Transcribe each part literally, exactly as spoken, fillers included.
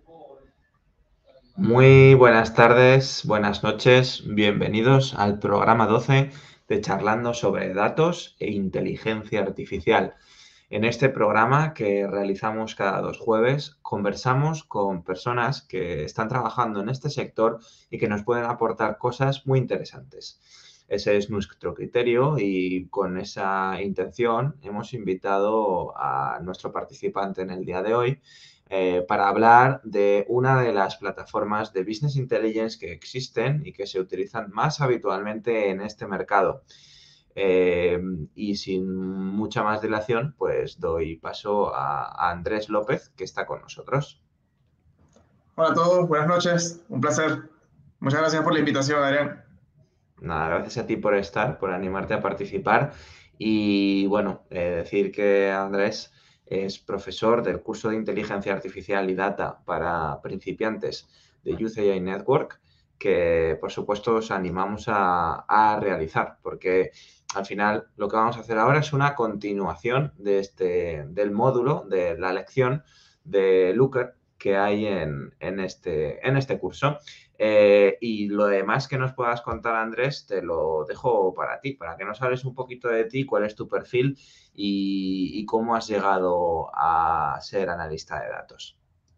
Muy buenas tardes, buenas noches, bienvenidos al programa doce de Charlando sobre Datos e Inteligencia Artificial. En este programa que realizamos cada dos jueves, conversamos con personas que están trabajando en este sector y que nos pueden aportar cosas muy interesantes. Ese es nuestro criterio y con esa intención hemos invitado a nuestro participante en el día de hoy eh, para hablar de una de las plataformas de Business Intelligence que existen y que se utilizan más habitualmente en este mercado. Eh, y sin mucha más dilación, pues doy paso a, a Andrés López, que está con nosotros. Hola a todos, buenas noches, un placer. Muchas gracias por la invitación, Adrián. Nada, gracias a ti por estar, por animarte a participar. Y bueno, eh, decir que Andrés es profesor del curso de Inteligencia Artificial y Data para principiantes de Youth A I Network, que por supuesto os animamos a, a realizar, porque al final lo que vamos a hacer ahora es una continuación de este, del módulo, de la lección de Looker que hay en, en este, en este curso. Eh, y lo demás que nos puedas contar, Andrés, te lo dejo para ti, para que nos hables un poquito de ti, cuál es tu perfil y, y cómo has llegado a ser analista de datos.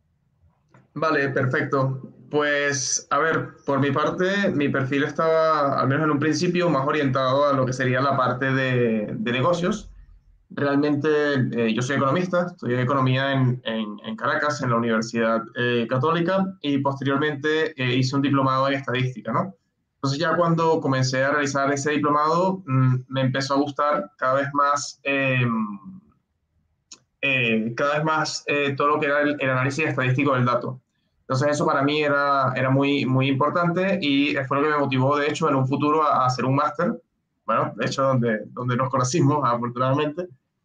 Vale, perfecto. Pues, a ver, por mi parte, mi perfil estaba, al menos en un principio, más orientado a lo que sería la parte de, de negocios. Realmente, eh, yo soy economista, estudié economía en, en- en Caracas, en la Universidad eh, Católica, y posteriormente eh, hice un diplomado en estadística, ¿no? Entonces ya cuando comencé a realizar ese diplomado, mm, me empezó a gustar cada vez más em, eh, cada vez más eh, todo lo que era el, el, análisis estadístico del dato. Entonces eso para mí era, era muy, muy importante y fue lo que me motivó, de hecho, en un futuro a, a hacer un máster, bueno, de hecho, donde, donde nos conocimos, afortunadamente.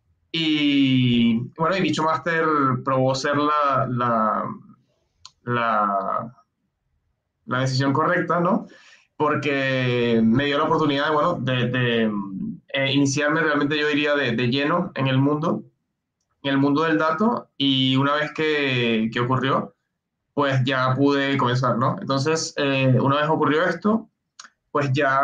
Y bueno, y dicho máster probó ser la, la, la, la decisión correcta, ¿no? Porque me dio la oportunidad, bueno, de, de eh, iniciarme realmente, yo diría, de, de lleno en el mundo en el mundo del dato y una vez que, que ocurrió, pues ya pude comenzar, ¿no? Entonces, eh, una vez ocurrió esto, pues ya,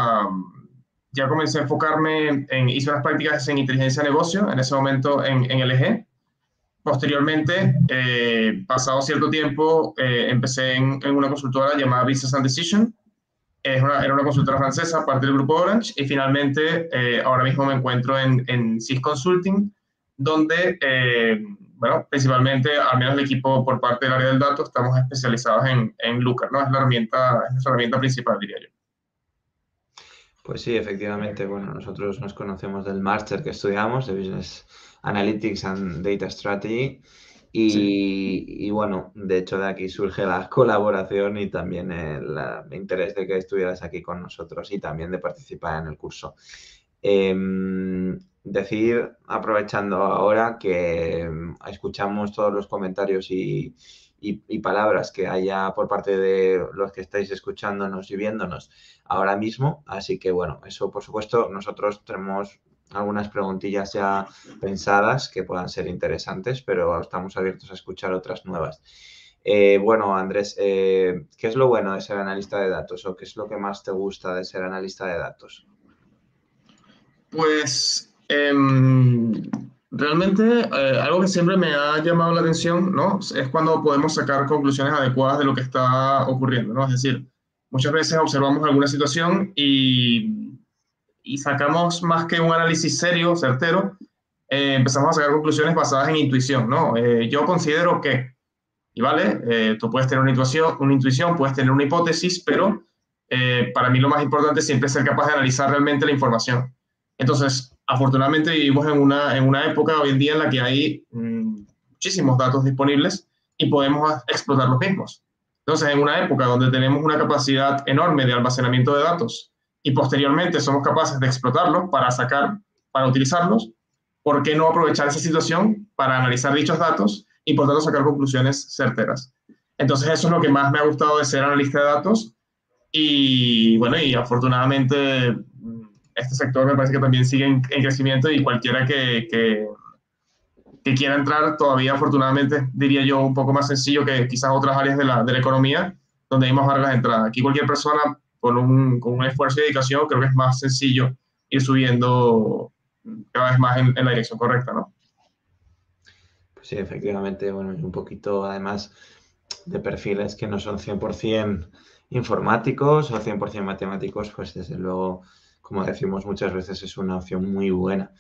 ya comencé a enfocarme en, hice unas prácticas en inteligencia de negocio, en ese momento en, en L G. Posteriormente, eh, pasado cierto tiempo, eh, empecé en, en, una consultora llamada Business and Decision. Es una, era una consultora francesa, parte del grupo Orange, y finalmente eh, ahora mismo me encuentro en, en C I S Consulting, donde, eh, bueno, principalmente, al menos el equipo por parte del área del dato, estamos especializados en, en Looker, ¿no? Es la herramienta, es nuestra herramienta principal, diría yo. Pues sí, efectivamente, bueno, nosotros nos conocemos del máster que estudiamos, de Business Analytics and Data Strategy, Sí. y, y bueno, de hecho de aquí surge la colaboración y también el, el interés de que estuvieras aquí con nosotros y también de participar en el curso. Eh, decir, aprovechando ahora que em, escuchamos todos los comentarios y, y, y palabras que haya por parte de los que estáis escuchándonos y viéndonos ahora mismo. Así que bueno, eso por supuesto, nosotros tenemos algunas preguntillas ya pensadas que puedan ser interesantes, pero estamos abiertos a escuchar otras nuevas. Eh, bueno, Andrés, eh, ¿qué es lo bueno de ser analista de datos o qué es lo que más te gusta de ser analista de datos? Pues eh, realmente eh, algo que siempre me ha llamado la atención, ¿no? Es cuando podemos sacar conclusiones adecuadas de lo que está ocurriendo, ¿no? Es decir, muchas veces observamos alguna situación y, y sacamos más que un análisis serio, certero, eh, empezamos a sacar conclusiones basadas en intuición, ¿no? Eh, yo considero que, y vale, eh, tú puedes tener una intuición, una intuición, puedes tener una hipótesis, pero eh, para mí lo más importante siempre es ser capaz de analizar realmente la información. Entonces, afortunadamente vivimos en una, en una época hoy en día en la que hay mmm, muchísimos datos disponibles y podemos explotar los mismos. Entonces, en una época donde tenemos una capacidad enorme de almacenamiento de datos y posteriormente somos capaces de explotarlos para sacar, para utilizarlos, ¿por qué no aprovechar esa situación para analizar dichos datos y por tanto sacar conclusiones certeras? Entonces eso es lo que más me ha gustado de ser analista de datos y bueno, y afortunadamente este sector me parece que también sigue en, en crecimiento y cualquiera que, que, que quiera entrar, todavía afortunadamente diría yo un poco más sencillo que quizás otras áreas de la, de la economía, donde hay más barreras de entrada. Aquí cualquier persona con un, con un esfuerzo y dedicación creo que es más sencillo ir subiendo cada vez más en, en la dirección correcta, ¿no? Pues sí, efectivamente, bueno, y un poquito además de perfiles que no son cien por ciento informáticos o cien por ciento matemáticos, pues desde luego, como decimos muchas veces, es una opción muy buena.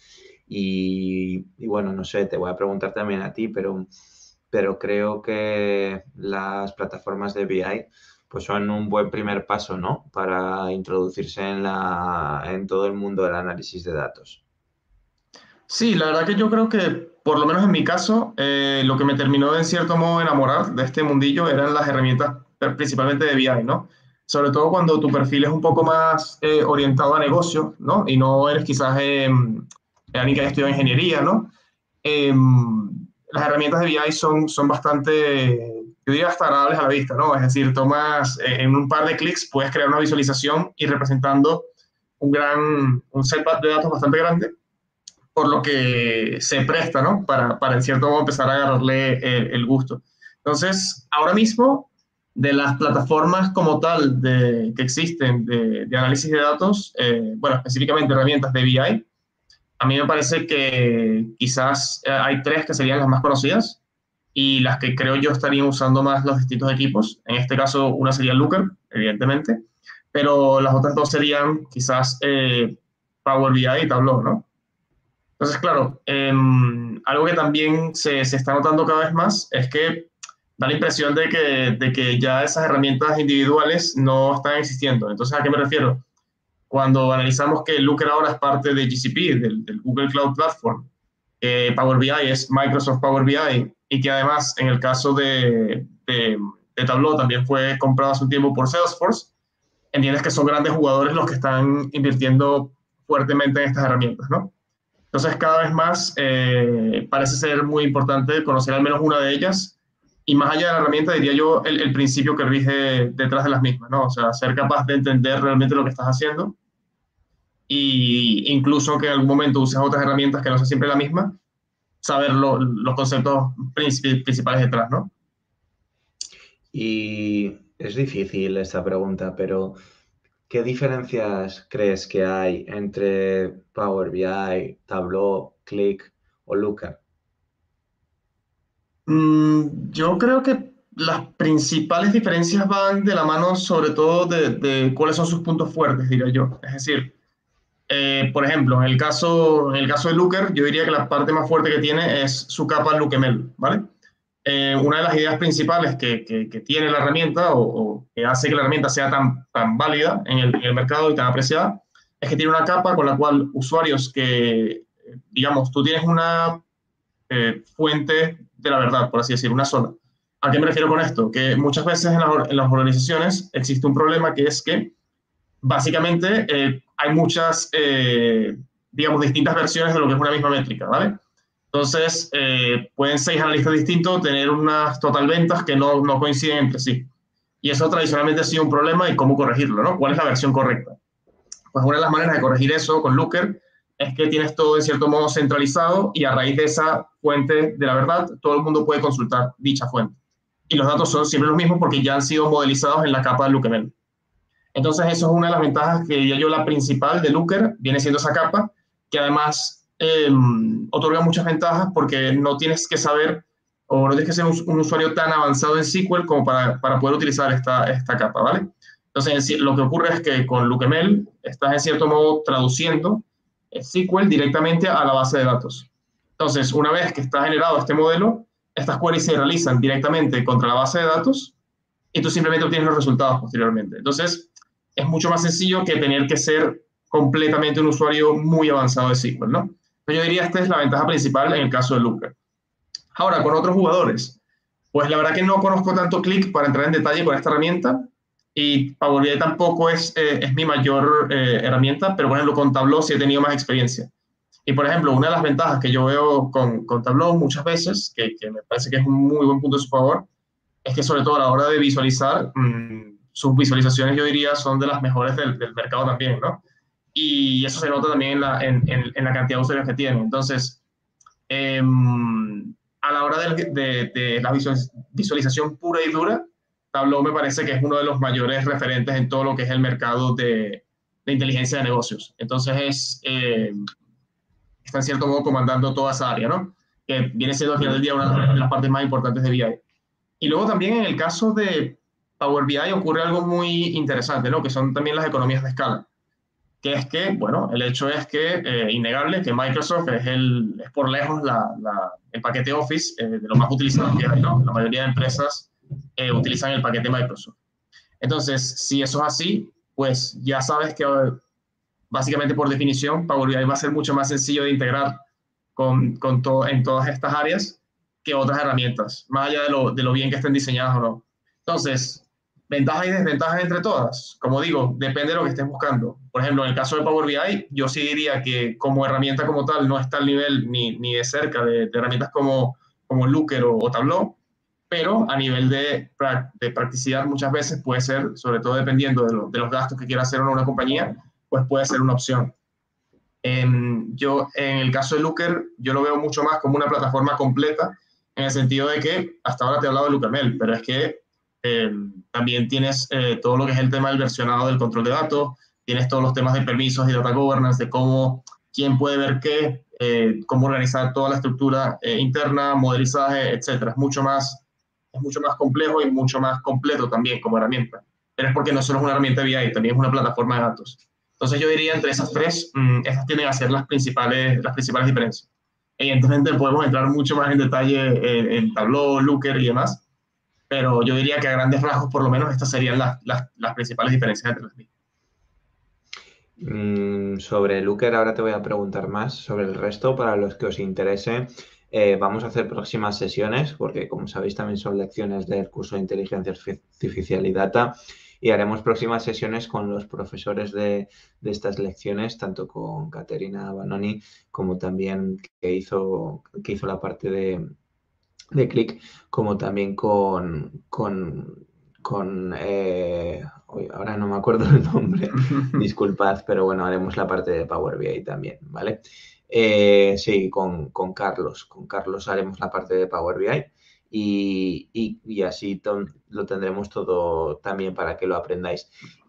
Y, y bueno, no sé, te voy a preguntar también a ti, pero, pero creo que las plataformas de B I pues son un buen primer paso, ¿no? Para introducirse en la, en todo el mundo del análisis de datos. Sí, la verdad que yo creo que, por lo menos en mi caso, eh, lo que me terminó de en cierto modo enamorar de este mundillo eran las herramientas eh, principalmente de B I, ¿no? Sobre todo cuando tu perfil es un poco más eh, orientado a negocio, ¿no? Y no eres quizás eh, alguien que haya estudiado ingeniería, ¿no? Eh, las herramientas de B I son, son bastante, yo diría, hasta agradables a la vista, ¿no? Es decir, tomas eh, en un par de clics, puedes crear una visualización y representando un gran, un set de datos bastante grande, por lo que se presta, ¿no? Para, para en cierto modo empezar a agarrarle el, el gusto. Entonces, ahora mismo, de las plataformas como tal de, que existen de, de análisis de datos, eh, bueno, específicamente herramientas de B I, a mí me parece que quizás eh, hay tres que serían las más conocidas y las que creo yo estarían usando más los distintos equipos. En este caso, una sería Looker, evidentemente, pero las otras dos serían quizás eh, Power B I y Tableau, ¿no? Entonces, claro, eh, algo que también se, se, está notando cada vez más es que da la impresión de que, de que ya esas herramientas individuales no están existiendo. Entonces, ¿a qué me refiero? Cuando analizamos que Looker ahora es parte de G C P, del, del Google Cloud Platform, eh, Power B I es Microsoft Power B I, y que además en el caso de, de, de Tableau también fue comprado hace un tiempo por Salesforce, entiendes que son grandes jugadores los que están invirtiendo fuertemente en estas herramientas, ¿no? Entonces, cada vez más eh, parece ser muy importante conocer al menos una de ellas y más allá de la herramienta, diría yo, el, el principio que rige detrás de las mismas, ¿no? O sea, ser capaz de entender realmente lo que estás haciendo y incluso que en algún momento uses otras herramientas que no sea siempre la misma, saber lo, los conceptos principales detrás, ¿no? Y es difícil esta pregunta, pero ¿qué diferencias crees que hay entre Power B I, Tableau, Qlik o Looker? Mm, yo creo que las principales diferencias van de la mano sobre todo de, de cuáles son sus puntos fuertes, diría yo. Es decir, eh, por ejemplo, en el caso, en el caso de Looker, yo diría que la parte más fuerte que tiene es su capa Lookml, ¿vale? Eh, una de las ideas principales que, que, que tiene la herramienta o, o, que hace que la herramienta sea tan, tan válida en el, en el mercado y tan apreciada es que tiene una capa con la cual usuarios que, digamos, tú tienes una eh, fuente de la verdad, por así decir, una sola. ¿A qué me refiero con esto? Que muchas veces en, la, en las organizaciones existe un problema que es que básicamente eh, hay muchas, eh, digamos, distintas versiones de lo que es una misma métrica, ¿vale? Entonces, eh, pueden seis analistas distintos tener unas total ventas que no, no coinciden entre sí. Y eso tradicionalmente ha sido un problema y cómo corregirlo, ¿no? ¿Cuál es la versión correcta? Pues una de las maneras de corregir eso con Looker es que tienes todo en cierto modo centralizado y a raíz de esa fuente de la verdad, todo el mundo puede consultar dicha fuente. Y los datos son siempre los mismos porque ya han sido modelizados en la capa de Lookml. Entonces, eso es una de las ventajas que diría yo la principal de Looker, viene siendo esa capa, que además eh, otorga muchas ventajas porque no tienes que saber o no tienes que ser un, un usuario tan avanzado en S Q L como para, para poder utilizar esta, esta capa, ¿vale? Entonces, lo que ocurre es que con Lookml estás en cierto modo traduciendo S Q L directamente a la base de datos. Entonces, una vez que está generado este modelo, estas queries se realizan directamente contra la base de datos y tú simplemente obtienes los resultados posteriormente. Entonces, es mucho más sencillo que tener que ser completamente un usuario muy avanzado de S Q L, ¿no? Pero yo diría esta es la ventaja principal en el caso de Looker. Ahora, con otros jugadores, pues la verdad que no conozco tanto Qlik para entrar en detalle con esta herramienta y Power B I tampoco es, eh, es mi mayor eh, herramienta, pero por ejemplo con Tableau sí he tenido más experiencia. Y por ejemplo, una de las ventajas que yo veo con, con Tableau muchas veces, que, que me parece que es un muy buen punto de su favor, es que sobre todo a la hora de visualizar, mmm, sus visualizaciones yo diría son de las mejores del, del mercado también, ¿no? Y eso se nota también en la, en, en, en la cantidad de usuarios que tienen. Entonces, Eh, a la hora de, de, de la visualización pura y dura, Tableau me parece que es uno de los mayores referentes en todo lo que es el mercado de, de inteligencia de negocios. Entonces es, eh, está en cierto modo comandando toda esa área, ¿no? Que viene siendo al final del día una de las partes más importantes de B I. Y luego también en el caso de Power B I ocurre algo muy interesante, ¿no? Que son también las economías de escala. Que es que, bueno, el hecho es que, eh, innegable, que Microsoft es, el, es por lejos la, la, el paquete Office eh, de lo más utilizado que hay, ¿no? La mayoría de empresas eh, utilizan el paquete Microsoft. Entonces, si eso es así, pues ya sabes que básicamente por definición Power B I va a ser mucho más sencillo de integrar con, con to en todas estas áreas que otras herramientas, más allá de lo, de lo bien que estén diseñadas o no. Entonces, ventajas y desventajas entre todas. Como digo, depende de lo que estés buscando. Por ejemplo, en el caso de Power B I, yo sí diría que como herramienta como tal no está al nivel ni, ni de cerca de, de herramientas como, como Looker o, o Tableau, pero a nivel de, de practicidad muchas veces puede ser, sobre todo dependiendo de, lo, de los gastos que quiera hacer una, una compañía, pues puede ser una opción. En, yo, en el caso de Looker, yo lo veo mucho más como una plataforma completa, en el sentido de que hasta ahora te he hablado de LookerMail, pero es que eh, también tienes eh, todo lo que es el tema del versionado del control de datos, tienes todos los temas de permisos y data governance, de cómo, quién puede ver qué, eh, cómo organizar toda la estructura eh, interna, modelizaje, etcétera. Es mucho más, es mucho más complejo y mucho más completo también como herramienta. Pero es porque no solo es una herramienta B I, también es una plataforma de datos. Entonces yo diría entre esas tres, mmm, esas tienen a ser las principales, las principales diferencias. Evidentemente podemos entrar mucho más en detalle en, en Tableau, Looker y demás, pero yo diría que a grandes rasgos por lo menos estas serían las, las, las principales diferencias entre las mismas. Mm, sobre Looker ahora te voy a preguntar más sobre el resto para los que os interese. Eh, vamos a hacer próximas sesiones porque como sabéis también son lecciones del curso de Inteligencia Artificial y Data y haremos próximas sesiones con los profesores de, de estas lecciones, tanto con Caterina Banoni como también que hizo, que hizo la parte de, de Click, como también con, con, con eh, ahora no me acuerdo el nombre, disculpad, pero bueno, haremos la parte de Power B I también, ¿vale? Eh, sí, con, con Carlos, con Carlos haremos la parte de Power B I y, y, y así lo tendremos todo también para que lo aprendáis.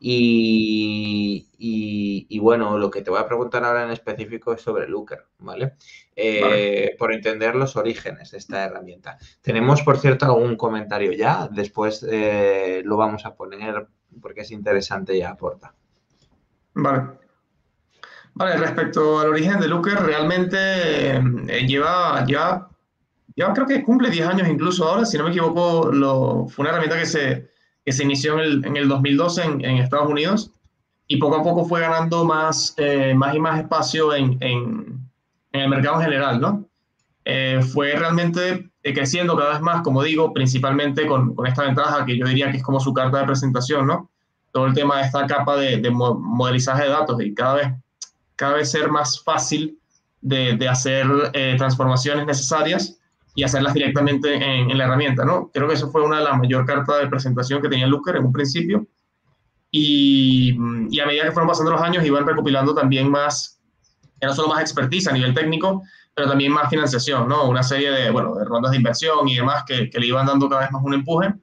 Y, y, y, bueno, lo que te voy a preguntar ahora en específico es sobre Looker, ¿vale? Eh, vale. Por entender los orígenes de esta herramienta. Tenemos, por cierto, algún comentario ya, después eh, lo vamos a poner porque es interesante y aporta. Vale. Vale, respecto al origen de Looker, realmente eh, lleva, lleva, lleva, creo que cumple diez años incluso ahora, si no me equivoco, lo, fue una herramienta que se, que se inició en el, en el dos mil doce en, en Estados Unidos y poco a poco fue ganando más, eh, más y más espacio en, en, en el mercado en general, ¿no? Eh, fue realmente eh, creciendo cada vez más, como digo, principalmente con, con esta ventaja que yo diría que es como su carta de presentación, ¿no? Todo el tema de esta capa de, de modelizaje de datos y cada vez cada vez ser más fácil de, de hacer eh, transformaciones necesarias y hacerlas directamente en, en la herramienta, ¿no? Creo que eso fue una de las mayores cartas de presentación que tenía Looker en un principio. Y, y a medida que fueron pasando los años, iban recopilando también más, no solo más expertise a nivel técnico, pero también más financiación, ¿no? Una serie de, bueno, de rondas de inversión y demás que, que le iban dando cada vez más un empuje.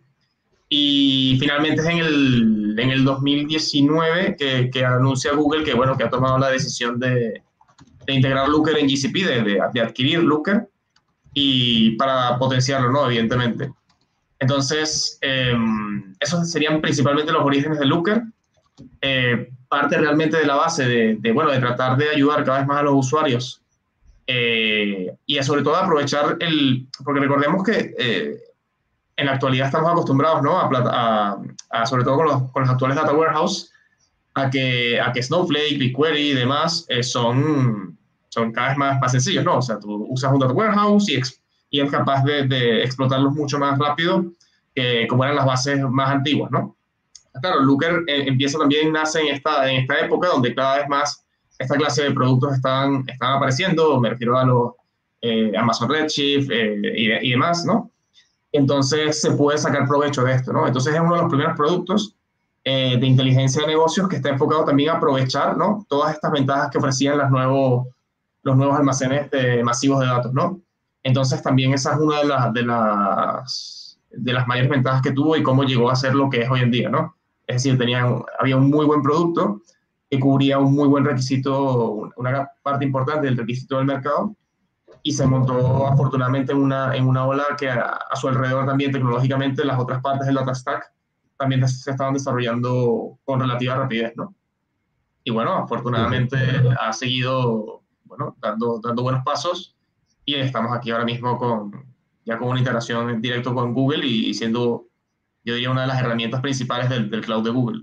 Y finalmente es en el, en el dos mil diecinueve que, que anuncia Google que, bueno, que ha tomado la decisión de, de integrar Looker en G C P, de, de, de adquirir Looker y para potenciarlo, ¿no? Evidentemente. Entonces, eh, esos serían principalmente los orígenes de Looker. Eh, parte realmente de la base de, de, bueno, de tratar de ayudar cada vez más a los usuarios eh, y sobre todo aprovechar el, porque recordemos que eh, en la actualidad estamos acostumbrados, ¿no? A, a, a sobre todo con los, con los actuales data warehouse, a que, a que Snowflake, BigQuery y demás eh, son, son cada vez más, más sencillos, ¿no? O sea, tú usas un data warehouse y, ex, y es capaz de, de explotarlos mucho más rápido que como eran las bases más antiguas, ¿no? Claro, Looker eh, empieza también, nace en esta, en esta época donde cada vez más esta clase de productos están, están apareciendo, me refiero a los eh, Amazon Redshift eh, y, y demás, ¿no? Entonces se puede sacar provecho de esto, ¿no? Entonces es uno de los primeros productos eh, de inteligencia de negocios que está enfocado también a aprovechar, ¿no? Todas estas ventajas que ofrecían los nuevos, los nuevos almacenes de, masivos de datos, ¿no? Entonces también esa es una de, las de, las, de las mayores ventajas que tuvo y cómo llegó a ser lo que es hoy en día, ¿no? Es decir, tenía, había un muy buen producto que cubría un muy buen requisito, una parte importante del requisito del mercado, y se montó afortunadamente en una, en una ola que a, a su alrededor también tecnológicamente las otras partes del data stack también se estaban desarrollando con relativa rapidez, ¿no? Y bueno, Ujú. afortunadamente ha seguido, bueno, dando, dando buenos pasos y estamos aquí ahora mismo con, ya con una integración en directo con Google y siendo, yo diría, una de las herramientas principales del, del cloud de Google.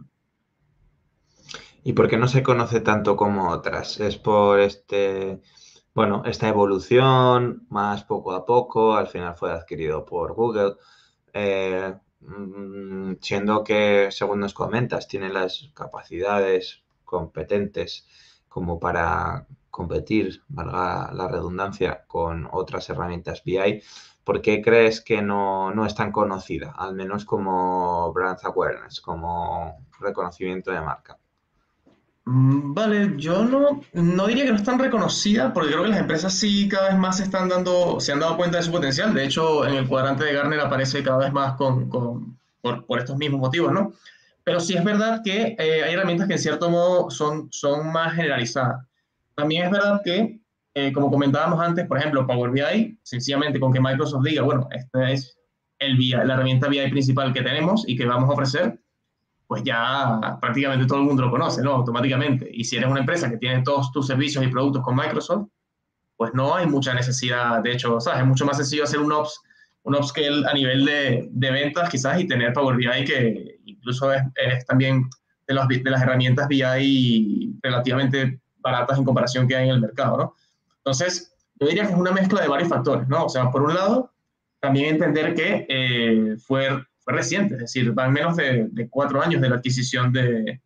¿Y por qué no se conoce tanto como otras? ¿Es por este, bueno, esta evolución más poco a poco? Al final fue adquirido por Google, eh, mm, siendo que, según nos comentas, tiene las capacidades competentes como para competir, valga la redundancia, con otras herramientas B I. ¿Por qué crees que no, no es tan conocida, al menos como brand awareness, como reconocimiento de marca? Mm, Vale, yo no, no diría que no es tan reconocida, porque creo que las empresas sí cada vez más se están dando, se han dado cuenta de su potencial. De hecho, en el cuadrante de Gartner aparece cada vez más con, con- por, por estos mismos motivos, ¿no? Pero sí es verdad que eh, hay herramientas que en cierto modo son, son más generalizadas. También es verdad que, eh, como comentábamos antes, por ejemplo, Power B I, sencillamente con que Microsoft diga, bueno, esta es el B I, la herramienta B I principal que tenemos y que vamos a ofrecer, pues ya prácticamente todo el mundo lo conoce, ¿no? Automáticamente. Y si eres una empresa que tiene todos tus servicios y productos con Microsoft, pues no hay mucha necesidad. De hecho, ¿sabes? Es mucho más sencillo hacer un ups, un upscale a nivel de, de ventas quizás y tener Power B I, que incluso es, es también de, los, de las herramientas B I relativamente baratas en comparación que hay en el mercado, ¿no? Entonces, yo diría que es una mezcla de varios factores, ¿no? O sea, por un lado, también entender que eh, fue, fue reciente, es decir, van menos de, de cuatro años de la adquisición de,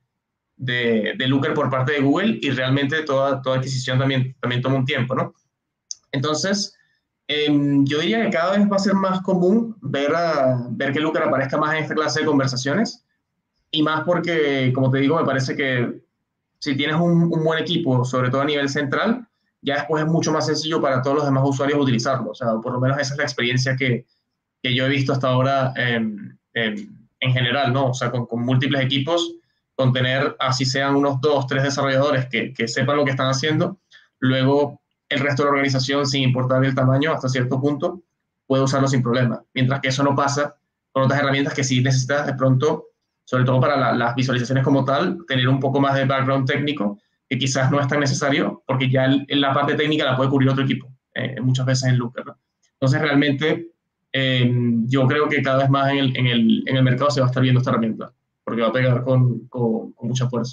de, de Looker por parte de Google y realmente toda, toda adquisición también, también toma un tiempo, ¿no? Entonces, eh, yo diría que cada vez va a ser más común ver, a, ver que Looker aparezca más en esta clase de conversaciones y más porque, como te digo, me parece que si tienes un, un buen equipo, sobre todo a nivel central, ya después es mucho más sencillo para todos los demás usuarios utilizarlo. O sea, por lo menos esa es la experiencia que, que yo he visto hasta ahora en, en, en general, ¿no? O sea, con, con, múltiples equipos, con tener así sean unos dos, tres desarrolladores que, que sepan lo que están haciendo, luego el resto de la organización, sin importar el tamaño, hasta cierto punto, puede usarlo sin problema. Mientras que eso no pasa con otras herramientas que sí necesitas de pronto, sobre todo para la, las visualizaciones como tal, tener un poco más de background técnico, que quizás no es tan necesario, porque ya el, la parte técnica la puede cubrir otro equipo, eh, muchas veces en Looker, ¿no? Entonces, realmente, eh, yo creo que cada vez más en el, en, el, en el mercado se va a estar viendo esta herramienta, porque va a pegar con, con, con mucha fuerza.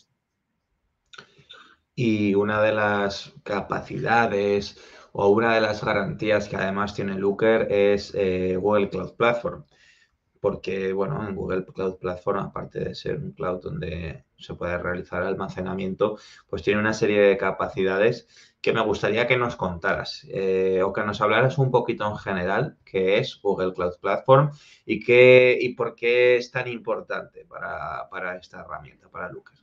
Y una de las capacidades o una de las garantías que además tiene Looker es eh, Google Cloud Platform. Porque, bueno, en Google Cloud Platform, aparte de ser un cloud donde se puede realizar almacenamiento, pues tiene una serie de capacidades que me gustaría que nos contaras eh, o que nos hablaras un poquito en general qué es Google Cloud Platform y, qué, y por qué es tan importante para, para esta herramienta, para Looker.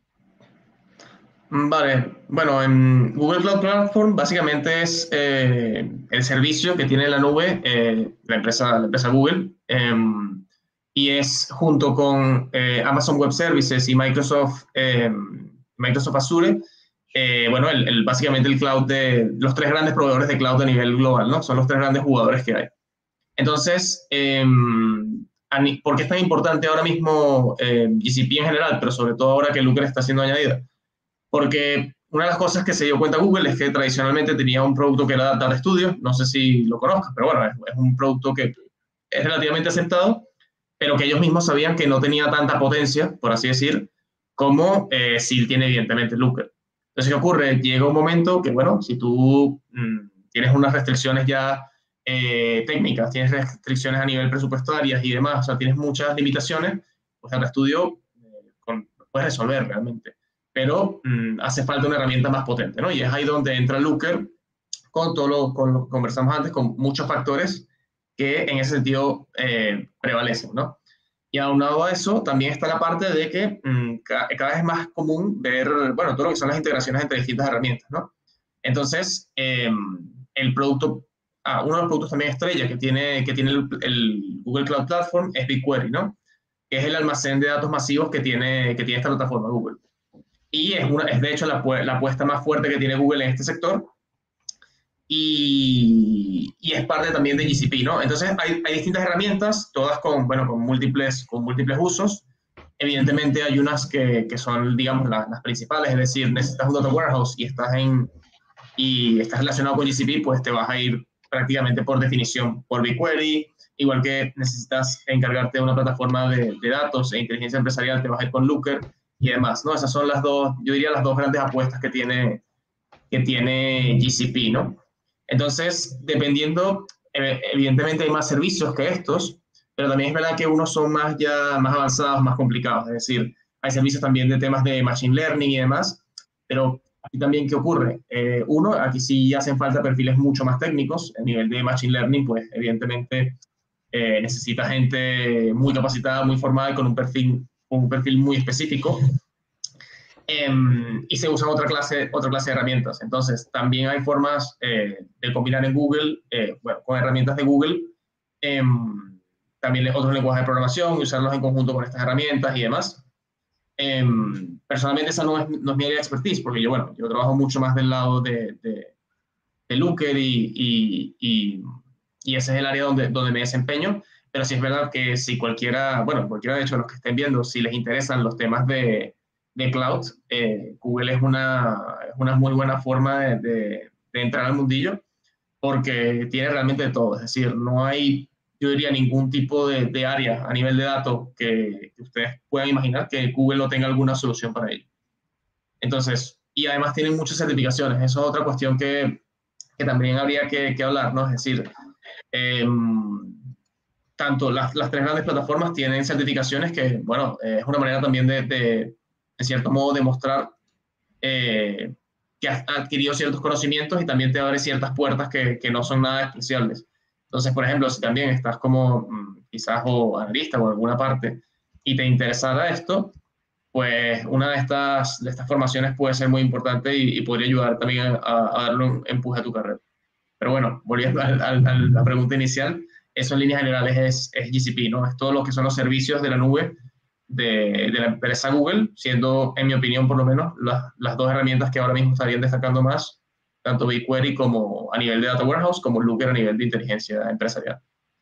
Vale, bueno, en Google Cloud Platform básicamente es eh, el servicio que tiene en la nube eh, la, empresa, la empresa Google, eh, y es junto con eh, Amazon Web Services y Microsoft, eh, Microsoft Azure, eh, bueno, el, el, básicamente el cloud de los tres grandes proveedores de cloud a nivel global, ¿no? Son los tres grandes jugadores que hay. Entonces, eh, ¿por qué es tan importante ahora mismo eh, G C P en general, pero sobre todo ahora que Looker está siendo añadida? Porque una de las cosas que se dio cuenta Google es que tradicionalmente tenía un producto que era Data Studio, no sé si lo conozcas, pero bueno, es, es un producto que es relativamente aceptado, pero que ellos mismos sabían que no tenía tanta potencia, por así decir, como eh, sí tiene evidentemente Looker. Entonces, ¿qué ocurre? Llega un momento que, bueno, si tú mmm, tienes unas restricciones ya eh, técnicas, tienes restricciones a nivel presupuestarias y demás, o sea, tienes muchas limitaciones, pues Data Studio eh, con, puedes resolver realmente. Pero mmm, hace falta una herramienta más potente, ¿no? Y es ahí donde entra Looker con todo lo, con lo que conversamos antes, con muchos factores que en ese sentido eh, prevalecen, ¿no? Y aunado a eso, también está la parte de que mmm, ca cada vez es más común ver, bueno, todo lo que son las integraciones entre distintas herramientas, ¿no? Entonces, eh, el producto ah, uno de los productos también estrella que tiene, que tiene el, el Google Cloud Platform es BigQuery, ¿no? Que es el almacén de datos masivos que tiene, que tiene esta plataforma Google. Y es, una, es de hecho la, la apuesta más fuerte que tiene Google en este sector. Y, y es parte también de G C P, ¿no? Entonces hay, hay distintas herramientas, todas con, bueno, con, múltiples, con múltiples usos. Evidentemente hay unas que, que son, digamos, las, las principales, es decir, necesitas un data warehouse y estás, en, y estás relacionado con G C P, pues te vas a ir prácticamente por definición por BigQuery, igual que necesitas encargarte de una plataforma de, de datos e inteligencia empresarial, te vas a ir con Looker y demás, ¿no? Esas son las dos, yo diría las dos grandes apuestas que tiene, que tiene G C P, ¿no? Entonces, dependiendo, evidentemente hay más servicios que estos, pero también es verdad que unos son más ya más avanzados, más complicados. Es decir, hay servicios también de temas de machine learning y demás, pero aquí también, ¿qué ocurre? Eh, uno, aquí sí hacen falta perfiles mucho más técnicos. A nivel de machine learning, pues evidentemente eh, necesita gente muy capacitada, muy formada y con un perfil, un perfil muy específico. Eh, y se usan otra clase, otra clase de herramientas. Entonces, también hay formas eh, de combinar en Google, eh, bueno, con herramientas de Google, eh, también otros lenguajes de programación y usarlos en conjunto con estas herramientas y demás. Eh, personalmente, esa no es, no es mi área de expertise, porque yo, bueno, yo trabajo mucho más del lado de, de, de Looker y, y, y, y ese es el área donde, donde me desempeño. Pero sí es verdad que si cualquiera, bueno, cualquiera de hecho los que estén viendo, si les interesan los temas de de cloud, eh, Google es una, es una muy buena forma de, de, de entrar al mundillo porque tiene realmente de todo. Es decir, no hay, yo diría, ningún tipo de, de área a nivel de datos que, que ustedes puedan imaginar que Google no tenga alguna solución para ello. Entonces, y además tienen muchas certificaciones. Eso es otra cuestión que, que también habría que, que hablar, ¿no? Es decir, eh, tanto las, las tres grandes plataformas tienen certificaciones que, bueno, eh, es una manera también de, de en cierto modo, demostrar eh, que has adquirido ciertos conocimientos y también te abre ciertas puertas que, que no son nada despreciables. Entonces, por ejemplo, si también estás como quizás o analista o alguna parte y te interesara esto, pues una de estas, de estas formaciones puede ser muy importante y, y podría ayudar también a, a darle un empuje a tu carrera. Pero bueno, volviendo a, a, a la pregunta inicial, eso en líneas generales es, es G C P, ¿no? Es todo lo que son los servicios de la nube de, de la empresa Google, siendo, en mi opinión, por lo menos, las, las dos herramientas que ahora mismo estarían destacando más, tanto BigQuery como a nivel de Data Warehouse, como Looker a nivel de inteligencia empresarial.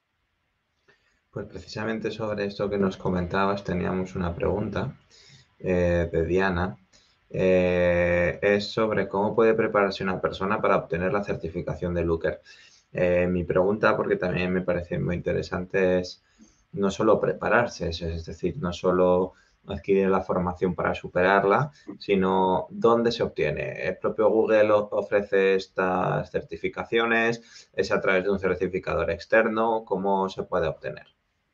Pues precisamente sobre esto que nos comentabas, teníamos una pregunta eh, de Diana. Eh, es sobre cómo puede prepararse una persona para obtener la certificación de Looker. Eh, mi pregunta, porque también me parece muy interesante, es no solo prepararse, es decir, no solo adquirir la formación para superarla, sino dónde se obtiene. ¿El propio Google ofrece estas certificaciones? ¿Es a través de un certificador externo? ¿Cómo se puede obtener?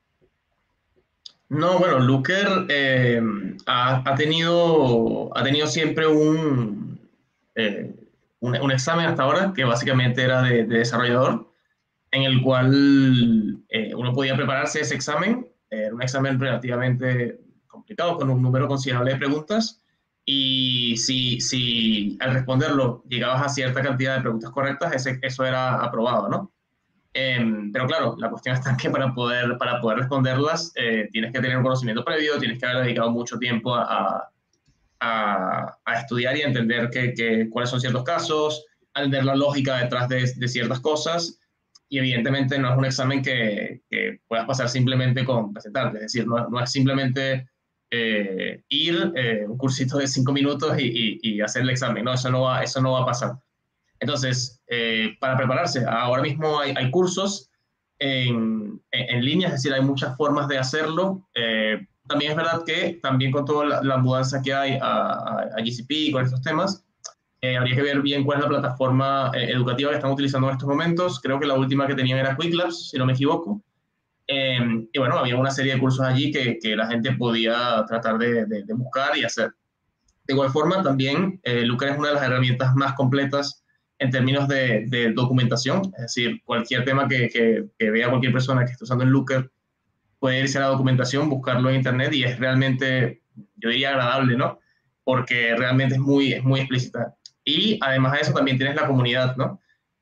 No, bueno, Looker eh, ha, ha, tenido, ha tenido siempre un, eh, un, un, examen hasta ahora que básicamente era de, de desarrollador, en el cual eh, uno podía prepararse ese examen. Era un examen relativamente complicado, con un número considerable de preguntas, y si, si al responderlo llegabas a cierta cantidad de preguntas correctas, ese, eso era aprobado, ¿no? Eh, pero claro, la cuestión está que para poder, para poder responderlas eh, tienes que tener un conocimiento previo, tienes que haber dedicado mucho tiempo a, a, a estudiar y a entender que, que, cuáles son ciertos casos, a entender la lógica detrás de, de ciertas cosas, y evidentemente no es un examen que, que puedas pasar simplemente con presentarte, es decir, no, no es simplemente eh, ir eh, un cursito de cinco minutos y, y, y hacer el examen, no, eso no va, eso no va a pasar. Entonces, eh, para prepararse, ahora mismo hay, hay cursos en, en, en, línea, es decir, hay muchas formas de hacerlo. Eh, también es verdad que también con toda la, la mudanza que hay a, a, a G C P y con estos temas, eh, habría que ver bien cuál es la plataforma eh, educativa que están utilizando en estos momentos. Creo que la última que tenían era Qwiklabs, si no me equivoco. Eh, y bueno, había una serie de cursos allí que, que la gente podía tratar de, de, de buscar y hacer. De igual forma, también eh, Looker es una de las herramientas más completas en términos de, de documentación, es decir, cualquier tema que, que, que vea cualquier persona que esté usando el Looker puede irse a la documentación, buscarlo en internet y es realmente, yo diría, agradable, ¿no? Porque realmente es muy, es muy explícita. Y además de eso también tienes la comunidad, ¿no?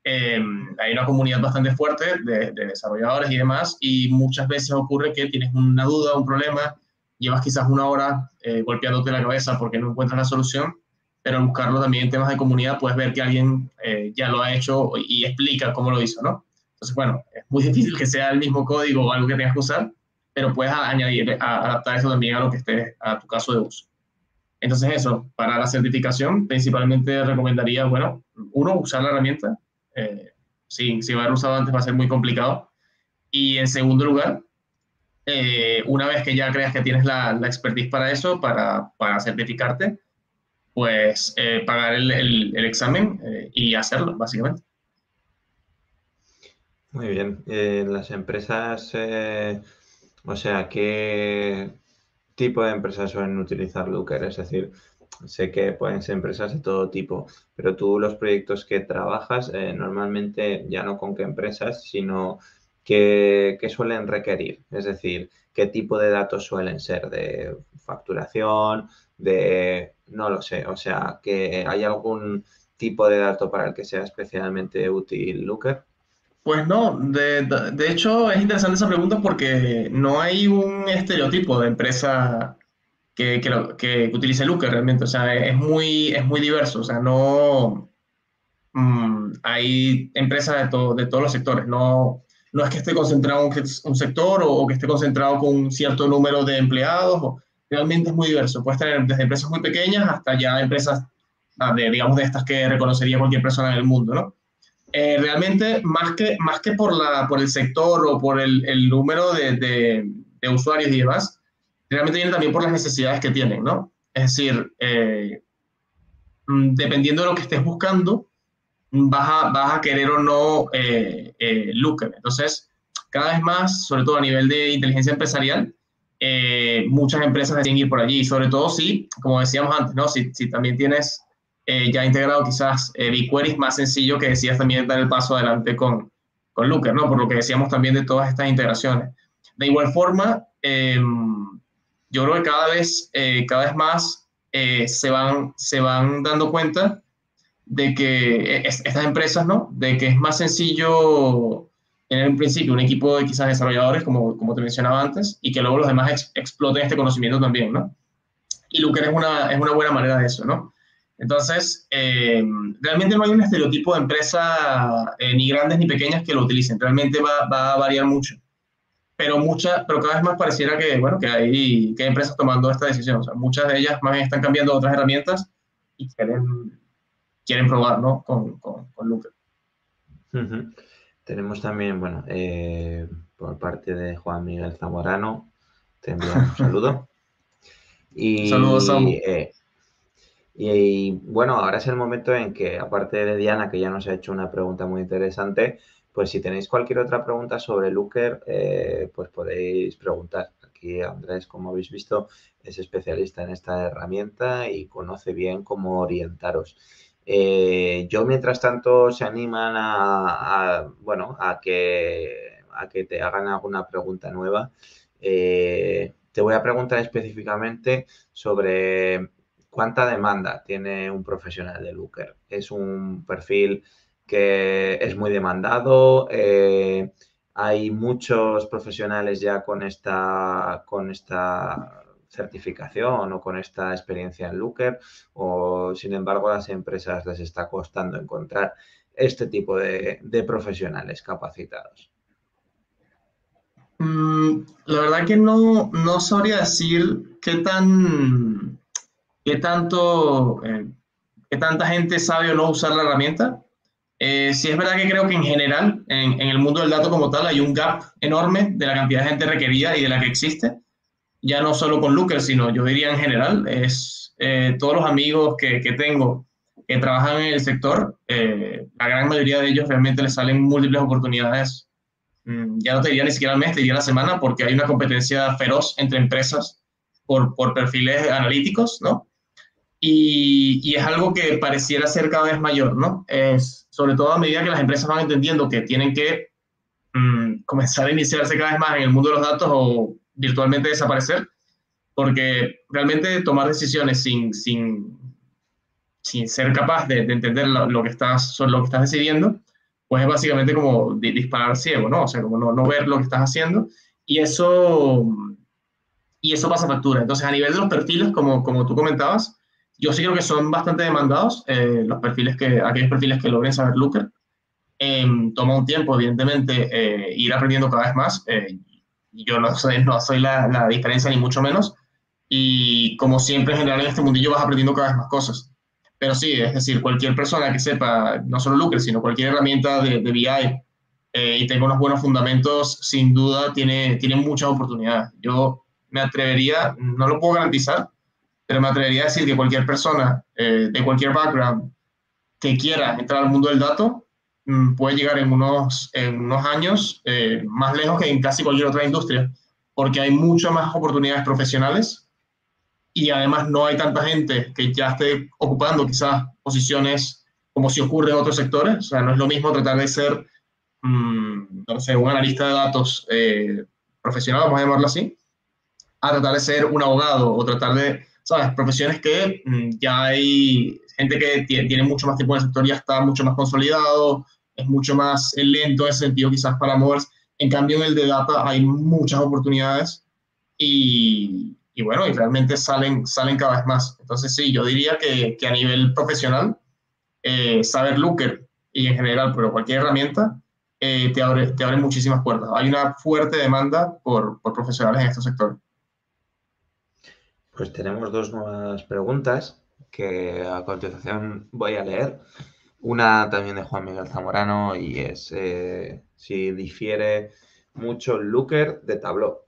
eh, hay una comunidad bastante fuerte de, de desarrolladores y demás, y muchas veces ocurre que tienes una duda, un problema, llevas quizás una hora eh, golpeándote la cabeza porque no encuentras la solución, pero al buscarlo también en temas de comunidad puedes ver que alguien eh, ya lo ha hecho y explica cómo lo hizo, ¿no? Entonces, bueno, es muy difícil que sea el mismo código o algo que tengas que usar, pero puedes añadir, a, adaptar eso también a lo que esté a tu caso de uso. Entonces eso, para la certificación, principalmente recomendaría, bueno, uno, usar la herramienta. Eh, si, si haberlo usado antes va a ser muy complicado. Y en segundo lugar, eh, una vez que ya creas que tienes la, la expertise para eso, para, para certificarte, pues eh, pagar el, el, el examen eh, y hacerlo, básicamente. Muy bien. Eh, las empresas, eh, o sea, ¿qué tipo de empresas suelen utilizar Looker? Es decir, sé que pueden ser empresas de todo tipo, pero tú los proyectos que trabajas, eh, normalmente ya no con qué empresas, sino qué, qué suelen requerir. Es decir, qué tipo de datos suelen ser, de facturación, de, no lo sé, o sea, que hay algún tipo de dato para el que sea especialmente útil Looker. Pues no, de, de, de hecho es interesante esa pregunta porque no hay un estereotipo de empresa que, que, lo- que utilice Looker realmente, o sea, es muy, es muy diverso, o sea, no, mm, hay empresas de, todo, de todos los sectores, no, no es que esté concentrado en un, un sector o, o que esté concentrado con un cierto número de empleados, o- realmente es muy diverso, puedes tener desde empresas muy pequeñas hasta ya empresas, ah, de, digamos, de estas que reconocería cualquier persona en el mundo, ¿no? Eh, realmente, más que, más que por, la, por el sector o por el, el número de, de, de usuarios y demás, realmente viene también por las necesidades que tienen, ¿no? Es decir, eh, mm, dependiendo de lo que estés buscando, vas a, vas a querer o no eh, eh, Looker. Entonces, cada vez más, sobre todo a nivel de inteligencia empresarial, eh, muchas empresas deciden ir por allí, sobre todo si, como decíamos antes, ¿no? Si, si también tienes eh, ya integrado quizás eh, BigQuery, es más sencillo que decidas también dar el paso adelante con, con Looker, ¿no? Por lo que decíamos también de todas estas integraciones. De igual forma, eh, yo creo que cada vez, eh, cada vez más eh, se, van, se van dando cuenta de que es, estas empresas, ¿no? De que es más sencillo tener en principio un equipo de quizás desarrolladores, como, como te mencionaba antes, y que luego los demás ex, exploten este conocimiento también, ¿no? Y Looker es una, es una buena manera de eso, ¿no? Entonces, eh, realmente no hay un estereotipo de empresa, eh, ni grandes ni pequeñas, que lo utilicen. Realmente va, va a variar mucho. Pero, mucha, pero cada vez más pareciera que, bueno, que hay, que hay empresas tomando esta decisión. O sea, muchas de ellas más bien están cambiando a otras herramientas y quieren, quieren probar, ¿no? Con, con, con Looker. Ujú. Tenemos también, bueno, eh, por parte de Juan Miguel Zamorano, te envía un saludo. Saludos, Y, Samu. eh, y, bueno, ahora es el momento en que, aparte de Diana, que ya nos ha hecho una pregunta muy interesante, pues si tenéis cualquier otra pregunta sobre Looker, eh, pues podéis preguntar. Aquí Andrés, como habéis visto, es especialista en esta herramienta y conoce bien cómo orientaros. Eh, yo, mientras tanto, se animan a, a, bueno, a que, a que te hagan alguna pregunta nueva. Eh, te voy a preguntar específicamente sobre cuánta demanda tiene un profesional de Looker. Es un perfil que es muy demandado. Eh, hay muchos profesionales ya con esta, con esta certificación o con esta experiencia en Looker, o sin embargo a las empresas les está costando encontrar este tipo de, de profesionales capacitados. Mm, la verdad que no, no sabría decir qué tan, qué tanto, eh, qué tanta gente sabe o no usar la herramienta. Eh, sí es verdad que creo que en general, en, en el mundo del dato como tal, hay un gap enorme de la cantidad de gente requerida y de la que existe. Ya no solo con Looker, sino yo diría en general, es eh, todos los amigos que, que tengo que trabajan en el sector, eh, la gran mayoría de ellos realmente les salen múltiples oportunidades. Mm, ya no te diría ni siquiera al mes, te diría a la semana, porque hay una competencia feroz entre empresas por, por perfiles analíticos, ¿no? Y, y, es algo que pareciera ser cada vez mayor, ¿no? Es, sobre todo a medida que las empresas van entendiendo que tienen que mm, comenzar a iniciarse cada vez más en el mundo de los datos o virtualmente desaparecer, porque realmente tomar decisiones sin, sin, sin ser capaz de, de entender lo, lo, que estás, lo que estás decidiendo pues es básicamente como di- disparar ciego, ¿no? O sea, como no, no ver lo que estás haciendo. Y eso, y eso pasa factura. Entonces, a nivel de los perfiles, como, como tú comentabas, yo sí creo que son bastante demandados eh, los perfiles que, aquellos perfiles que logren saber Looker. Eh, toma un tiempo, evidentemente, eh, ir aprendiendo cada vez más. Eh, yo no soy, no soy la, la diferencia, ni mucho menos. Y como siempre, en general, en este mundillo vas aprendiendo cada vez más cosas. Pero sí, es decir, cualquier persona que sepa, no solo Looker, sino cualquier herramienta de, de B I eh, y tenga unos buenos fundamentos, sin duda tiene, tiene muchas oportunidades. Yo me atrevería, no lo puedo garantizar, pero me atrevería a decir que cualquier persona eh, de cualquier background que quiera entrar al mundo del dato mm, puede llegar en unos, en unos años eh, más lejos que en casi cualquier otra industria, porque hay muchas más oportunidades profesionales y además no hay tanta gente que ya esté ocupando quizás posiciones como si ocurre en otros sectores. O sea, no es lo mismo tratar de ser, mmm, no sé, un analista de datos eh, profesional, vamos a llamarlo así, a tratar de ser un abogado o tratar de, ¿sabes? Profesiones que mmm, ya hay gente que tiene, tiene mucho más tiempo en el sector, ya está mucho más consolidado, es mucho más lento en ese sentido quizás para moverse. En cambio, en el de data hay muchas oportunidades y, y bueno, y realmente salen, salen cada vez más. Entonces sí, yo diría que, que a nivel profesional, eh, saber Looker y en general, pero cualquier herramienta, eh, te, abre, te abre muchísimas puertas. Hay una fuerte demanda por, por profesionales en estos sectores. Pues tenemos dos nuevas preguntas que a continuación voy a leer. Una también de Juan Miguel Zamorano y es eh, si difiere mucho el Looker de Tableau.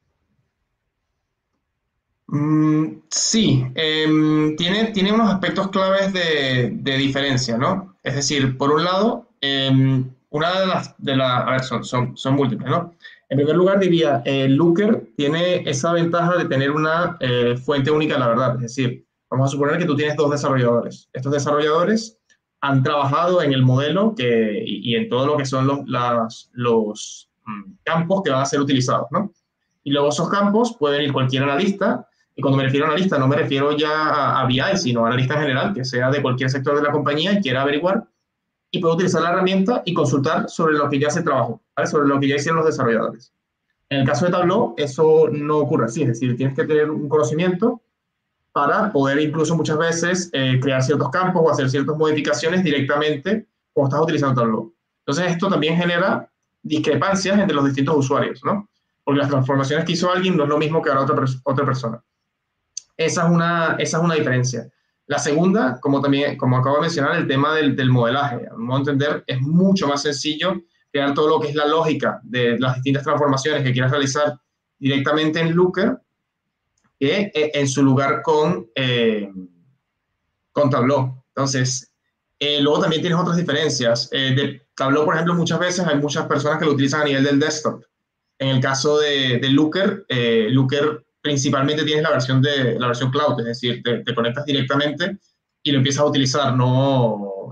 Mm, sí, em, tiene, tiene unos aspectos claves de, de diferencia, ¿no? Es decir, por un lado, em, una de las, de la, a ver, son, son, son múltiples, ¿no? En primer lugar, diría, el Looker tiene esa ventaja de tener una eh, fuente única de la verdad. Es decir, vamos a suponer que tú tienes dos desarrolladores. Estos desarrolladores han trabajado en el modelo que, y, y en todo lo que son los, las, los mm, campos que van a ser utilizados, ¿no? Y luego esos campos pueden ir cualquier analista y cuando me refiero a analista, no me refiero ya a, a B I, sino a analista en general, que sea de cualquier sector de la compañía y quiera averiguar y puede utilizar la herramienta y consultar sobre lo que ya se trabajó, ¿vale? Sobre lo que ya hicieron los desarrolladores. En el caso de Tableau, eso no ocurre así, es decir, tienes que tener un conocimiento para poder incluso muchas veces eh, crear ciertos campos o hacer ciertas modificaciones directamente cuando estás utilizando Tableau. Entonces, esto también genera discrepancias entre los distintos usuarios, ¿no? Porque las transformaciones que hizo alguien no es lo mismo que hará otra, otra persona. Esa es una, esa es una diferencia. La segunda, como también, como acabo de mencionar, el tema del, del modelaje. A mi modo de entender, es mucho más sencillo crear todo lo que es la lógica de las distintas transformaciones que quieras realizar directamente en Looker que en su lugar con, eh, con Tableau. Entonces, eh, luego también tienes otras diferencias. Eh, de Tableau, por ejemplo, muchas veces hay muchas personas que lo utilizan a nivel del desktop. En el caso de, de Looker, eh, Looker principalmente tienes la versión, de, la versión cloud, es decir, te, te conectas directamente y lo empiezas a utilizar. No,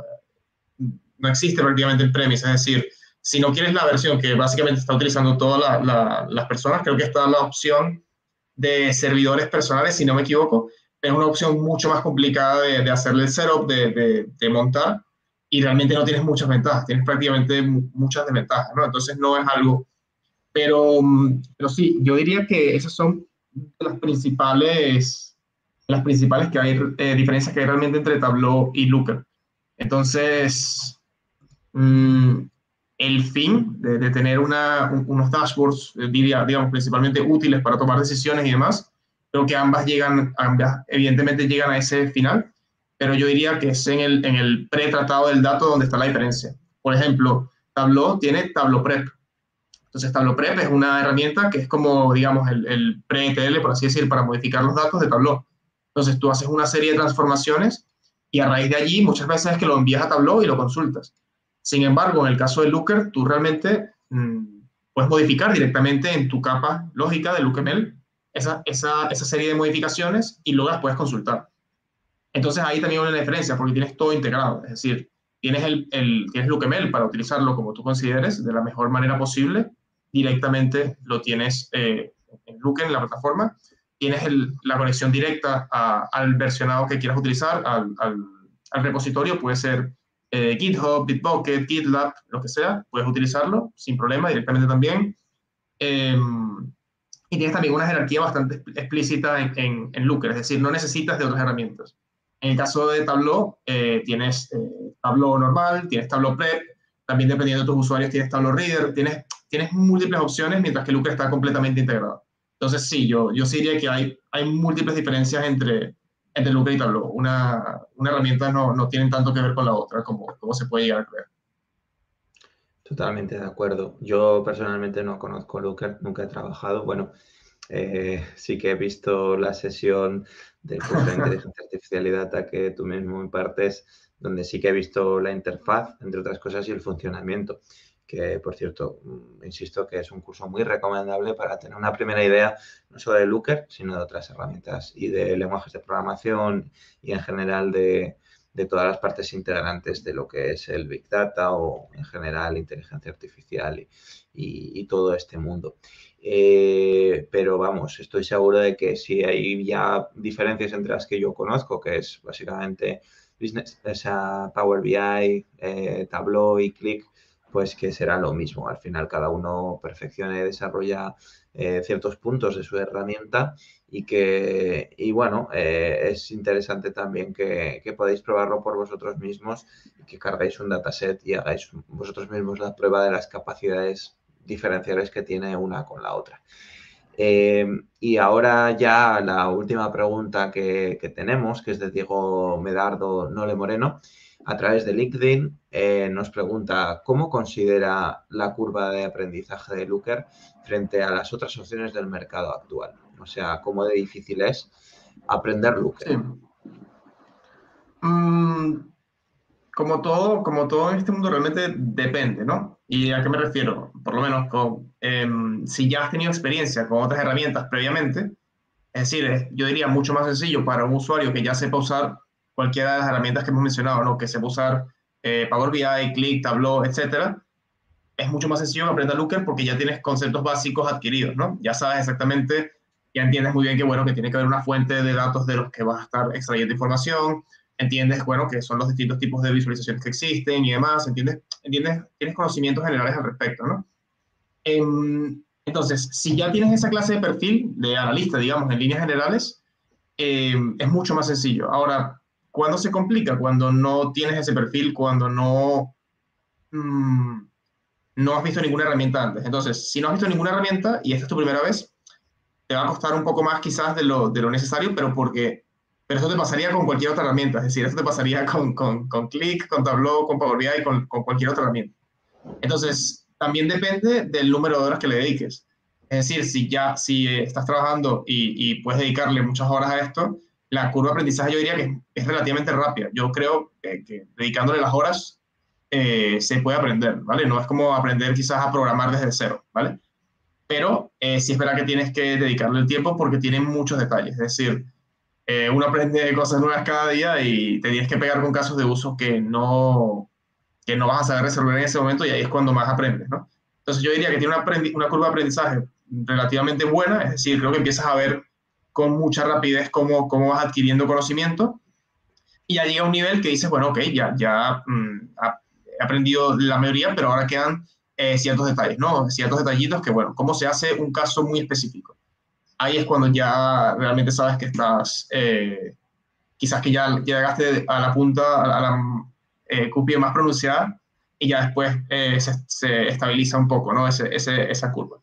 no existe prácticamente el premise, es decir, si no quieres la versión que básicamente está utilizando todas la, la, las personas, creo que está la opción de servidores personales, si no me equivoco, es una opción mucho más complicada de, de hacerle el setup, de, de, de, montar, y realmente no tienes muchas ventajas, tienes prácticamente muchas desventajas, ¿no? Entonces no es algo, pero, pero sí, yo diría que esas son las principales, las principales que hay, eh, diferencias que hay realmente entre Tableau y Looker. Entonces, mmm, el fin de, de tener una, un, unos dashboards, eh, diría, digamos, principalmente útiles para tomar decisiones y demás, creo que ambas llegan, ambas evidentemente llegan a ese final, pero yo diría que es en el, en el pretratado del dato donde está la diferencia. Por ejemplo, Tableau tiene Tableau Prep. Entonces, Tableau Prep es una herramienta que es como, digamos, el, el pre-E T L, por así decir, para modificar los datos de Tableau. Entonces, tú haces una serie de transformaciones y a raíz de allí muchas veces es que lo envías a Tableau y lo consultas. Sin embargo, en el caso de Looker, tú realmente mmm, puedes modificar directamente en tu capa lógica de LookML esa, esa, esa serie de modificaciones y luego las puedes consultar. Entonces ahí también hay una diferencia porque tienes todo integrado, es decir, tienes, el, el, tienes LookML para utilizarlo como tú consideres de la mejor manera posible, directamente lo tienes eh, en Looker, en la plataforma, tienes el, la conexión directa a, al versionado que quieras utilizar, al, al, al repositorio, puede ser eh, GitHub, Bitbucket, GitLab, lo que sea, puedes utilizarlo sin problema directamente también. Eh, y tienes también una jerarquía bastante explícita en, en, en Looker, es decir, no necesitas de otras herramientas. En el caso de Tableau, eh, tienes eh, Tableau normal, tienes Tableau Prep, también dependiendo de tus usuarios tienes Tableau Reader, tienes, tienes múltiples opciones, mientras que Looker está completamente integrado. Entonces sí, yo, yo sí diría que hay, hay múltiples diferencias entre, entre Looker y Tableau. Una, una herramienta no, no tiene tanto que ver con la otra como, como se puede llegar a creer. Totalmente de acuerdo. Yo personalmente no conozco Looker, nunca he trabajado. Bueno, eh, sí que he visto la sesión del curso de inteligencia artificial y data que tú mismo impartes, donde sí que he visto la interfaz, entre otras cosas, y el funcionamiento, que por cierto, insisto que es un curso muy recomendable para tener una primera idea no solo de Looker, sino de otras herramientas y de lenguajes de programación y en general de, de todas las partes integrantes de lo que es el Big Data o en general inteligencia artificial y, y, y todo este mundo. Eh, pero vamos, estoy seguro de que si hay ya diferencias entre las que yo conozco, que es básicamente Business, o sea, Power B I, eh, Tableau y Qlik, pues que será lo mismo. Al final cada uno perfecciona y desarrolla eh, ciertos puntos de su herramienta y que, y bueno, eh, es interesante también que, que podáis probarlo por vosotros mismos y que carguéis un dataset y hagáis vosotros mismos la prueba de las capacidades diferenciales que tiene una con la otra. Eh, y ahora ya la última pregunta que, que, tenemos, que es de Diego Medardo Nole Moreno, a través de LinkedIn, eh, nos pregunta ¿cómo considera la curva de aprendizaje de Looker frente a las otras opciones del mercado actual? O sea, ¿cómo de difícil es aprender Looker? Sí. Mm, como todo, como todo en este mundo realmente depende, ¿no? ¿Y a qué me refiero? Por lo menos con, eh, si ya has tenido experiencia con otras herramientas previamente, es decir, es, yo diría mucho más sencillo para un usuario que ya sepa usar cualquiera de las herramientas que hemos mencionado, ¿no? Que sepa usar eh, Power B I, Qlik, Tableau, etcétera. Es mucho más sencillo aprender Looker porque ya tienes conceptos básicos adquiridos, ¿no? Ya sabes exactamente, ya entiendes muy bien que, bueno, que tiene que haber una fuente de datos de los que vas a estar extrayendo información, entiendes, bueno, que son los distintos tipos de visualizaciones que existen y demás, entiendes, entiendes tienes conocimientos generales al respecto, ¿no? Eh, entonces, si ya tienes esa clase de perfil de analista, digamos, en líneas generales, eh, es mucho más sencillo. Ahora, ¿cuándo se complica? Cuando no tienes ese perfil, cuando no... Mmm, no has visto ninguna herramienta antes. Entonces, si no has visto ninguna herramienta y esta es tu primera vez, te va a costar un poco más quizás de lo, de lo necesario, pero porque pero eso te pasaría con cualquier otra herramienta. Es decir, eso te pasaría con, con, con Qlik, con Tableau, con Power B I, con, con cualquier otra herramienta. Entonces, también depende del número de horas que le dediques. Es decir, si ya si estás trabajando y, y puedes dedicarle muchas horas a esto, la curva de aprendizaje yo diría que es, es relativamente rápida. Yo creo que, que dedicándole las horas eh, se puede aprender, ¿vale? No es como aprender quizás a programar desde cero, ¿vale? Pero eh, sí es verdad que tienes que dedicarle el tiempo porque tiene muchos detalles. Es decir, eh, uno aprende cosas nuevas cada día y te tienes que pegar con casos de uso que no, que no vas a saber resolver en ese momento y ahí es cuando más aprendes, ¿no? Entonces yo diría que tiene una, una curva de aprendizaje relativamente buena, es decir, creo que empiezas a ver con mucha rapidez cómo, cómo vas adquiriendo conocimiento y ya llega un nivel que dices, bueno, ok, ya, ya mmm, he aprendido la mayoría, pero ahora quedan eh, ciertos detalles, ¿no? Ciertos detallitos que, bueno, cómo se hace un caso muy específico. Ahí es cuando ya realmente sabes que estás, eh, quizás que ya, ya llegaste a la punta, a la, a la eh, cúspide más pronunciada y ya después eh, se, se, estabiliza un poco, ¿no? Ese, ese, esa curva.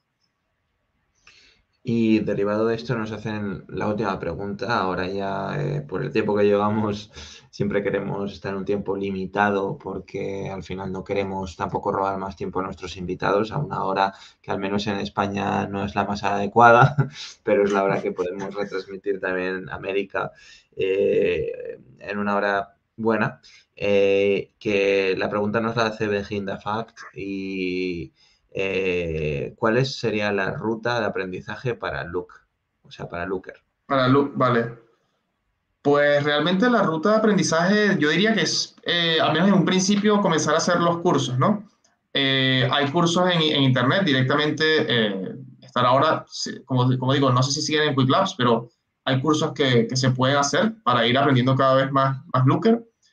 Y derivado de esto nos hacen la última pregunta. Ahora ya, eh, por el tiempo que llevamos, siempre queremos estar un tiempo limitado porque al final no queremos tampoco robar más tiempo a nuestros invitados a una hora que al menos en España no es la más adecuada, pero es la hora que podemos retransmitir también en América eh, en una hora buena. Eh, que la pregunta nos la hace Behind the Fact y... Eh, ¿cuál sería la ruta de aprendizaje para Look? O sea, para Looker. Para Luke, vale. Pues realmente la ruta de aprendizaje, yo diría que es, eh, al menos en un principio, comenzar a hacer los cursos, ¿no? Eh, hay cursos en, en Internet directamente, eh, estar ahora, como, como digo, no sé si siguen en Quick Labs, pero hay cursos que, que se pueden hacer para ir aprendiendo cada vez más, más Looker.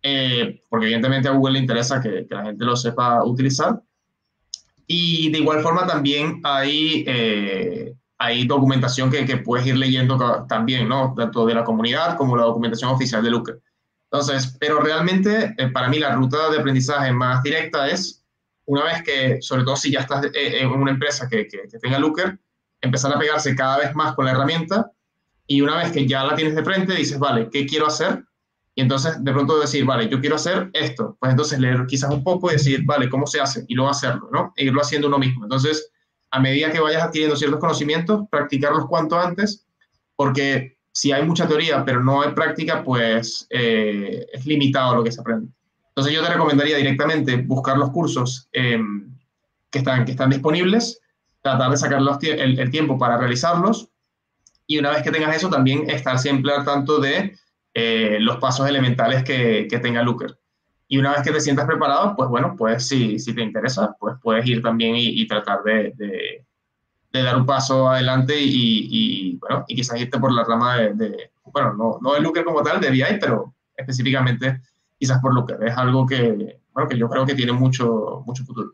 eh, porque evidentemente a Google le interesa que, que la gente lo sepa utilizar. Y de igual forma también hay, eh, hay documentación que, que puedes ir leyendo también, ¿no? Tanto de la comunidad como la documentación oficial de Looker. Entonces, pero realmente eh, para mí la ruta de aprendizaje más directa es, una vez que, sobre todo si ya estás eh, en una empresa que, que, que tenga Looker, empezar a pegarse cada vez más con la herramienta y una vez que ya la tienes de frente, dices, vale, ¿qué quiero hacer? Y entonces de pronto decir, vale, yo quiero hacer esto. Pues entonces leer quizás un poco y decir, vale, ¿cómo se hace? Y luego hacerlo, ¿no? E irlo haciendo uno mismo. Entonces, a medida que vayas adquiriendo ciertos conocimientos, practicarlos cuanto antes, porque si hay mucha teoría, pero no hay práctica, pues eh, es limitado lo que se aprende. Entonces yo te recomendaría directamente buscar los cursos eh, que, están, que están disponibles, tratar de sacar los, el, el tiempo para realizarlos y una vez que tengas eso, también estar siempre al tanto de eh, los pasos elementales que, que tenga Looker. Y una vez que te sientas preparado, pues bueno, pues si, si te interesa, pues puedes ir también y, y tratar de, de, de, dar un paso adelante y, y, bueno, y quizás irte por la rama de, de bueno, no, no de Looker como tal, de V I, pero específicamente quizás por Looker. Es algo que, bueno, que yo creo que tiene mucho, mucho futuro.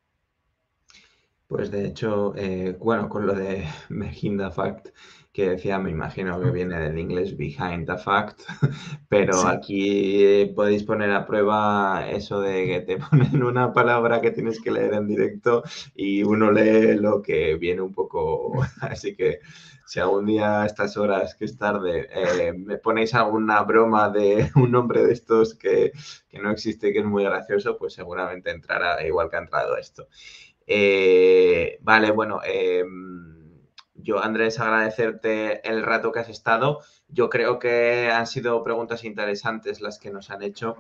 Pues de hecho, eh, bueno, con lo de Behind the Fact que decía, me imagino que viene del inglés Behind the Fact, pero Sí. aquí eh, podéis poner a prueba eso de que te ponen una palabra que tienes que leer en directo y uno lee lo que viene un poco. Así que si algún día a estas horas, que es tarde, eh, me ponéis alguna broma de un nombre de estos que, que no existe, que es muy gracioso, pues seguramente entrará igual que ha entrado esto. Eh, vale, bueno, eh, yo, Andrés, agradecerte el rato que has estado. Yo creo que han sido preguntas interesantes las que nos han hecho.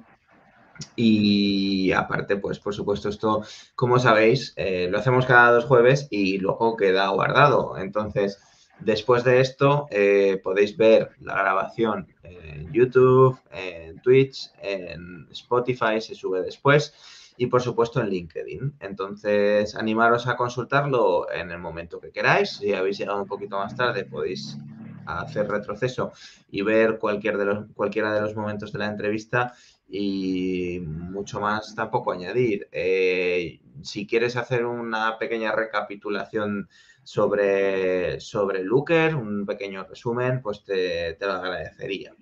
Y aparte, pues por supuesto, esto, como sabéis, eh, lo hacemos cada dos jueves y luego queda guardado. Entonces, después de esto, eh, podéis ver la grabación en YouTube, en Twitch, en Spotify, se sube después y por supuesto en LinkedIn. Entonces, animaros a consultarlo en el momento que queráis. Si habéis llegado un poquito más tarde, podéis hacer retroceso y ver cualquier de los, cualquiera de los momentos de la entrevista. Y mucho más tampoco añadir. Eh, si quieres hacer una pequeña recapitulación sobre, sobre Looker, un pequeño resumen, pues te, te lo agradecería.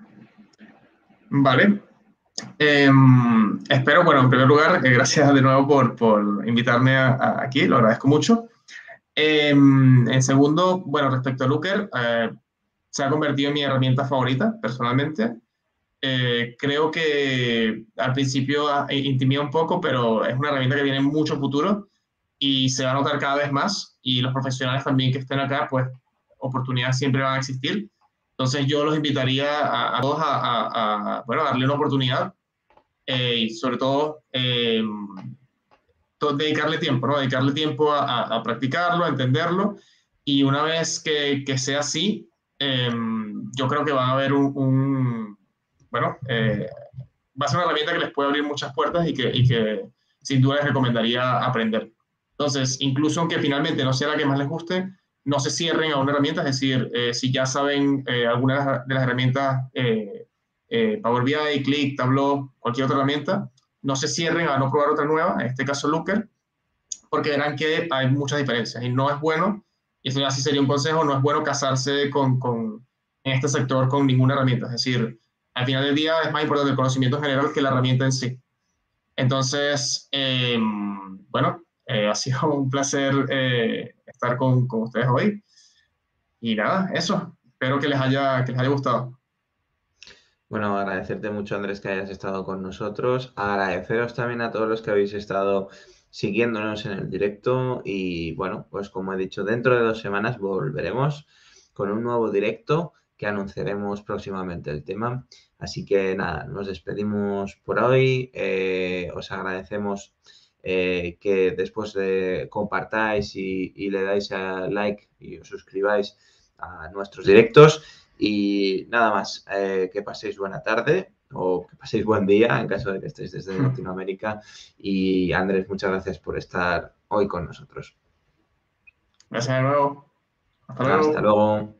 Vale. Eh, espero, bueno, en primer lugar, eh, gracias de nuevo por, por invitarme a, a aquí, lo agradezco mucho. Eh, en segundo, bueno, respecto a Looker, eh, se ha convertido en mi herramienta favorita, personalmente. Eh, creo que al principio ah, intimida un poco, pero es una herramienta que tiene mucho futuro y se va a notar cada vez más. Y los profesionales también que estén acá, pues oportunidades siempre van a existir. Entonces yo los invitaría a, a todos a, a, a, bueno, a darle una oportunidad eh, y sobre todo eh, dedicarle tiempo, ¿no? Dedicarle tiempo a, a, a, practicarlo, a entenderlo y una vez que, que sea así, eh, yo creo que va a haber un, un bueno, eh, va a ser una herramienta que les puede abrir muchas puertas y que, y que sin duda les recomendaría aprender. Entonces, incluso aunque finalmente no sea la que más les guste, no se cierren a una herramienta, es decir, eh, si ya saben eh, algunas de las herramientas, eh, eh, Power B I, Click, Tableau, cualquier otra herramienta, no se cierren a no probar otra nueva, en este caso Looker, porque verán que hay muchas diferencias y no es bueno, y esto ya sí sería un consejo, no es bueno casarse con, con, en este sector con ninguna herramienta, es decir, al final del día es más importante el conocimiento general que la herramienta en sí. Entonces, eh, bueno, eh, ha sido un placer eh, estar con, con ustedes hoy. Y nada, eso. Espero que les haya, que les haya gustado. Bueno, agradecerte mucho, Andrés, que hayas estado con nosotros. Agradeceros también a todos los que habéis estado siguiéndonos en el directo. Y bueno, pues como he dicho, dentro de dos semanas volveremos con un nuevo directo que anunciaremos próximamente el tema. Así que nada, nos despedimos por hoy. Eh, os agradecemos eh, que después de compartáis y, y le dais a like y os suscribáis a nuestros directos. Y nada más, eh, que paséis buena tarde o que paséis buen día en caso de que estéis desde Latinoamérica. Y Andrés, muchas gracias por estar hoy con nosotros. Gracias de nuevo. Hasta Hasta luego. luego.